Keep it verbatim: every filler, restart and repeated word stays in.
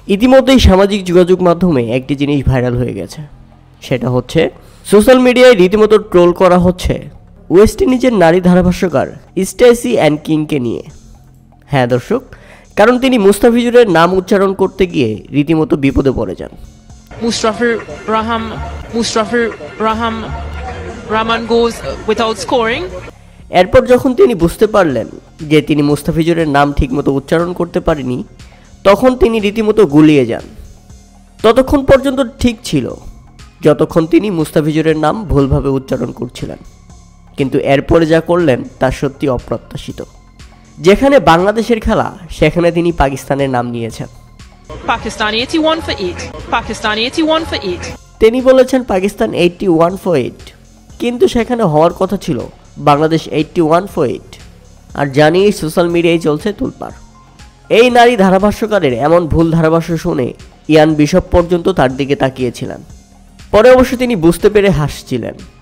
ইতিমধ্যেই সামাজিক যোগাযোগ মাধ্যমে একটি জিনিস ভাইরাল হয়ে গেছে, সেটা হচ্ছে সোশ্যাল মিডিয়ায় রীতিমতো ট্রোল করা হচ্ছে ওয়েস্ট ইন্ডিজের নারী ধারাভাষ্যকার স্ট্যাসি অ্যান্ড কিংকে নিয়ে। হ্যাঁ দর্শক, কারণ তিনি মুস্তাফিজুরের নাম উচ্চারণ করতে গিয়ে রীতিমতো বিপদে পড়ে যান। Mustafir Raham, Mustafir Raham, Rahman goes without scoring. এরপর যখন তিনি বুঝতে পারলেন যে তিনি মুস্তাফিজুরের নাম ঠিকমতো উচ্চারণ করতে পারেনি, তখন তিনি রীতিমতো গুলিয়ে যান। ততক্ষণ পর্যন্ত ঠিক ছিল যতক্ষণ তিনি মুস্তাফিজুরের নাম ভুলভাবে উচ্চারণ করছিলেন, কিন্তু এরপরে যা করলেন তা সত্যি অপ্রত্যাশিত। যেখানে বাংলাদেশের খেলা সেখানে তিনি পাকিস্তানের নাম নিয়েছেন। Pakistani eighty-one for eight. Pakistani eighty-one for eight. তিনি বলেছেন Pakistan eighty one for eight, কিন্তু সেখানে হওয়ার কথা ছিল Bangladesh eighty one for eight. আর জানিয়ে সোশ্যাল মিডিয়ায় চলছে তোলপাড়। এই নারী ধারাভাষ্যকারের এমন ভুল ধারাভাষ্য শুনে ইয়ান বিশপ পর্যন্ত তার দিকে তাকিয়েছিলেন। পরে অবশ্য তিনি বুঝতে পেরে হাসছিলেন।